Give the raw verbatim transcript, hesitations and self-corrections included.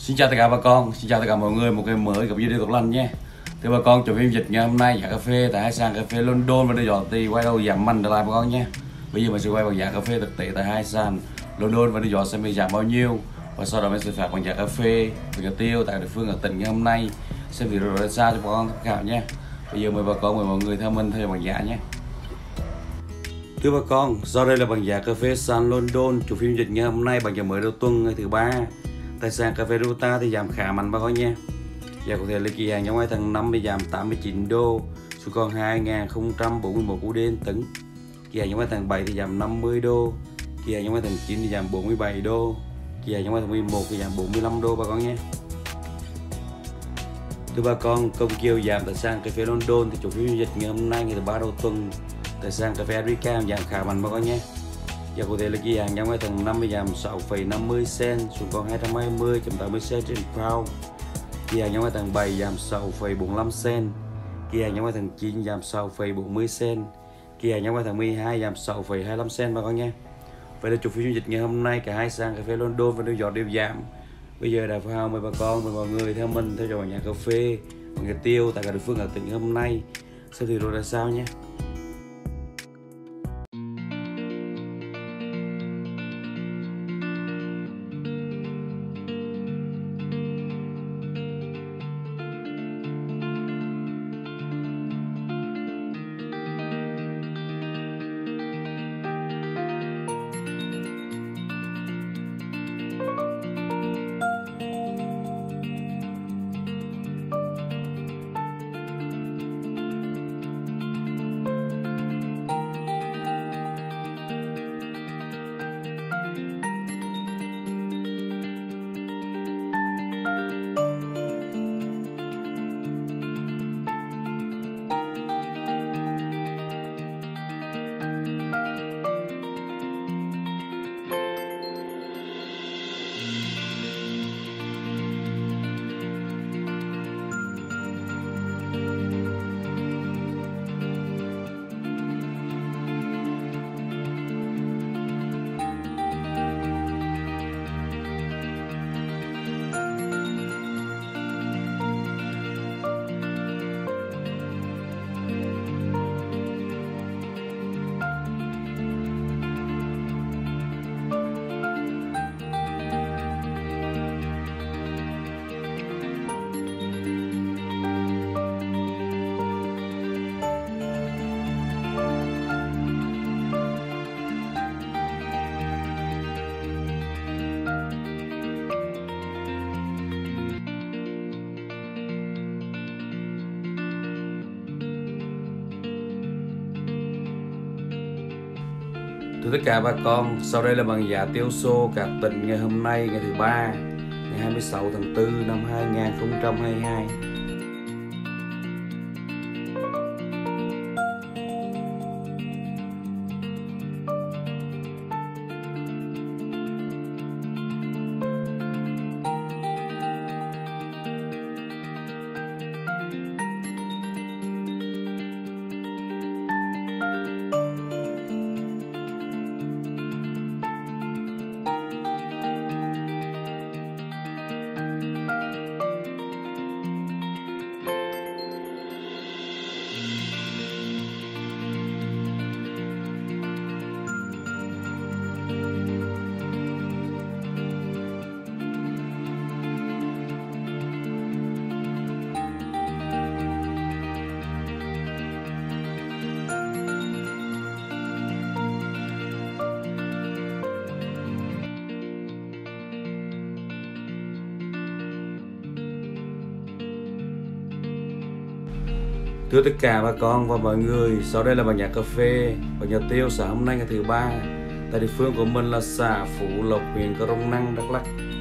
Xin chào tất cả bà con, xin chào tất cả mọi người, một ngày mới gặp video Tuấn Anh nhé. Thưa bà con, trong phiên dịch ngày hôm nay giá cà phê tại hai sàn cà phê London và New York thì quay đầu giảm mạnh trở lại bà con nhé. Bây giờ mình sẽ quay bằng giá cà phê thực tế tại hai sàn London và New York xem bị giảm bao nhiêu, và sau đó mình sẽ phạt bằng giá cà phê và giá tiêu tại địa phương ở tỉnh ngày hôm nay, xem video ra sao cho bà con tham khảo nhé. Bây giờ mời bà con, mời mọi người theo mình theo bằng giá nhé. Thưa bà con, sau đây là bằng giá cà phê sàn London chủ phiên dịch ngày hôm nay bằng giá mới đầu tuần ngày thứ ba. Tại sàn cà phê Ruta thì giảm khá mạnh bà con nha. Giá có thể là kỳ hàng trong hai tháng năm thì giảm tám mươi chín đô xuống còn hai nghìn không trăm bốn mươi mốt u đê tấn. Kỳ hàng trong hai tháng bảy thì giảm năm mươi đô, kỳ hàng trong hai tháng chín thì giảm bốn mươi bảy đô, kỳ hàng trong hai tháng mười một thì giảm bốn mươi lăm đô bà con nhé. Thưa bà con, công kiều giảm tại sàn cà phê London thì chủ phiên dịch ngày hôm nay ngày thứ ba đầu tuần. Tại sàn cà phê Erica giảm khá mạnh bà con nhé. Giá cụ thể là kỳ hàng trong hai tháng năm thì giảm sáu phẩy năm mươi cent xuống còn hai trăm hai mươi phẩy tám mươi cent trên pound. Kỳ hàng trong hai tháng bảy giảm sáu phẩy bốn mươi lăm cent, kỳ hàng trong hai tháng chín giảm sáu phẩy bốn mươi cent, kỳ hàng trong hai tháng mười hai giảm sáu phẩy hai mươi lăm cent bà con nhé. Vậy là chủ phiên dịch ngày hôm nay cả hai sàn cà phê London và New York đều giảm. Bây giờ đã vào mời bà con, mời mọi người theo mình theo dõi nhà cà phê và người tiêu tại cả địa phương ở tỉnh hôm nay xem thì rồi là sao nhé. Thưa tất cả bà con, sau đây là bằng giá tiêu xô các tỉnh ngày hôm nay ngày thứ ba, ngày hai mươi sáu tháng tư năm hai nghìn không trăm hai mươi hai. Thưa tất cả bà con và mọi người, sau đây là bản giá cà phê và nhà tiêu xã hôm nay ngày thứ ba tại địa phương của mình là xã Phú Lộc, huyện Crong Năng, Đắk Lắk.